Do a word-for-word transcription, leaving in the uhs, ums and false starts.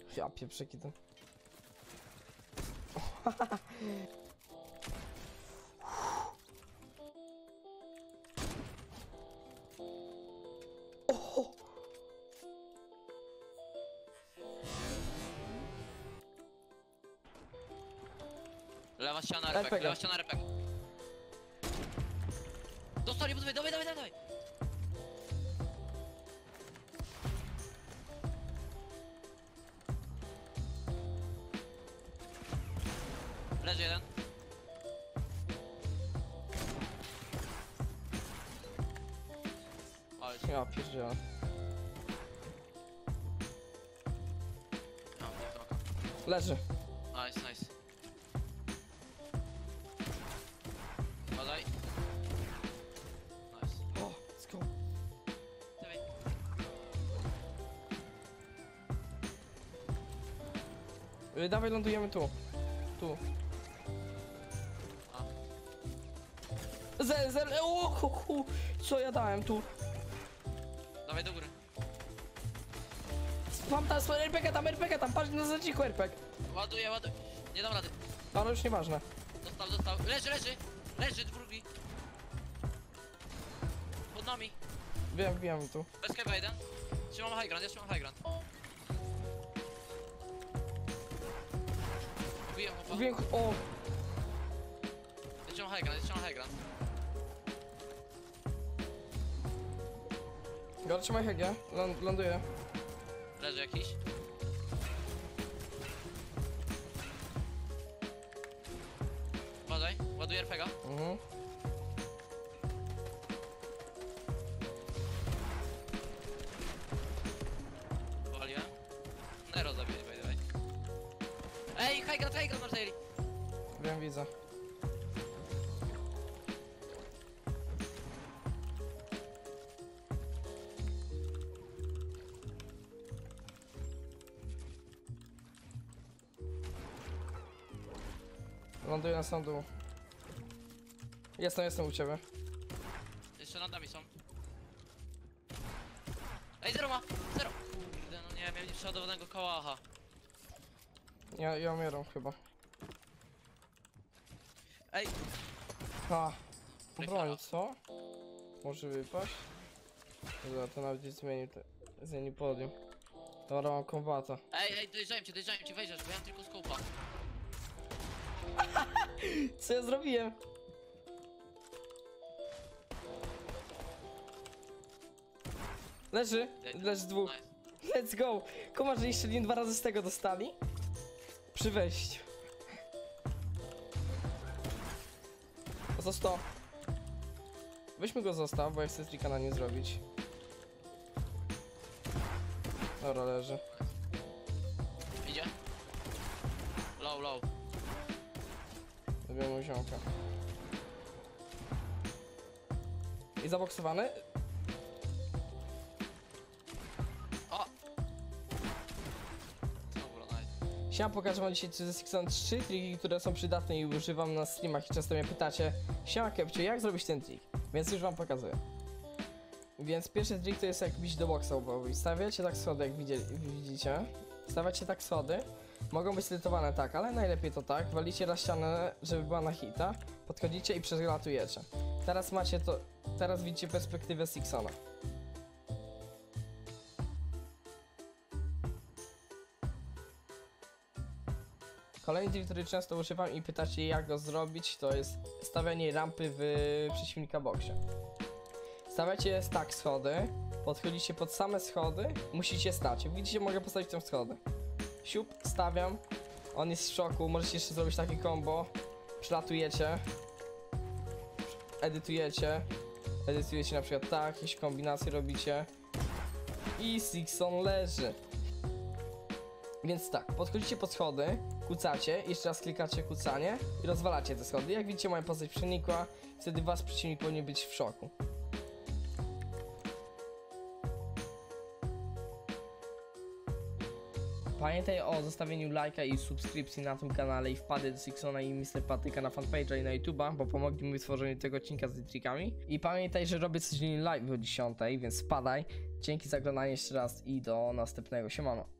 Ja pieprzeki to. Oh. Lewa ściana, R P G, lewa ściana, R P G. Dostali, dawaj, dawaj, dawaj, dawaj. Leży jeden. Ale się... Ja pierdzielę. No, Leży. nice, nice. Badaj. Nice. O, let's go. Dawaj. Yy, dawaj, lądujemy tu. Tu. Zel, zel, o, hu, hu. Co ja dałem tu? Dawaj do góry. Mam tam swoje R P G, tam R P G, tam patrz na zacichu R P G. Ładuję, ładuję. Nie dam rady. Ale już nieważne. Dostał, dostał. Leży, leży. Leży, drugi. Pod nami. Wiem, wiem tu. Bez keba jeden. Trzymam high ground, ja trzymam high ground. Ubiję mu. Wiem, o. Ja trzymam high ground, ja trzymam high ground. Dobra, trzymaj Hegę, Ląd ląduję. Leży jakiś. Uważaj, ładuję R P G. Mhm. Waliłem. Nero zabiję, by the way. Ej, high ground, high ground, Martelli. Wiem, widzę. Ląduję na sam dół. Jestem, jestem u ciebie. Jeszcze nad nami są. Ej, zero ma! Zero! Kurde, no nie, miałem przeładowanego kałacha. Ja, ja umieram chyba. Ej! A, Refara. broń, co? Może wypaść? Dobra, to nawet nie zmienił, te, zmienił podium. Dobra, mam kombata. Ej, ej, dojeżdżałem cię, dojeżdżałem cię, wejdziesz, bo ja mam tylko skopa. Co ja zrobiłem? Leży, leży dwóch. Nice. Let's go! Kumasz, że jeszcze nie dwa razy z tego dostali? Przy wejściu. Za sto. Weźmy go zostaw, bo ja chcę trika na nim zrobić. Dobra, leży. Idzie? Low, low. Zrobiłem mu ziomka. I zaboksowany? O! Dobra, nice. Siema, pokażę wam dzisiaj ze Sixon trzy triki, które są przydatne i używam na streamach i często mnie pytacie: siema Kepcio, jak zrobić ten trik? Więc już wam pokazuję. Więc pierwszy trik to jest jak bić do boksa łbowy. Stawiacie tak schody, jak widzieli, widzicie. Stawiacie tak schody. Mogą być edytowane tak, ale najlepiej to tak. Walicie na ścianę, żeby była na hita. Podchodzicie i przelatujecie. Teraz macie to, teraz widzicie perspektywę Sixona. Kolejny trik, który często używam i pytacie jak go zrobić, to jest stawianie rampy w przeciwnika boksie. Stawiacie tak schody, podchodzicie pod same schody, musicie stać. Jak widzicie, mogę postawić tam schody. Siup, stawiam, on jest w szoku, możecie jeszcze zrobić takie combo. Przylatujecie, edytujecie, edytujecie na przykład tak, jakieś kombinacje robicie i Sixon leży. Więc tak, podchodzicie pod schody, kucacie, jeszcze raz klikacie kucanie i rozwalacie te schody. Jak widzicie, moja postać przenikła, wtedy wasz przeciwnik powinien być w szoku. Pamiętaj o zostawieniu lajka i subskrypcji na tym kanale i wpady do Sixona i mister Patyka na fanpage'a i na YouTube'a, bo pomogli mi w tworzeniu tego odcinka z trikami. I pamiętaj, że robię codziennie live o dziesiątej, więc wpadaj. Dzięki za oglądanie jeszcze raz i do następnego. Siemano.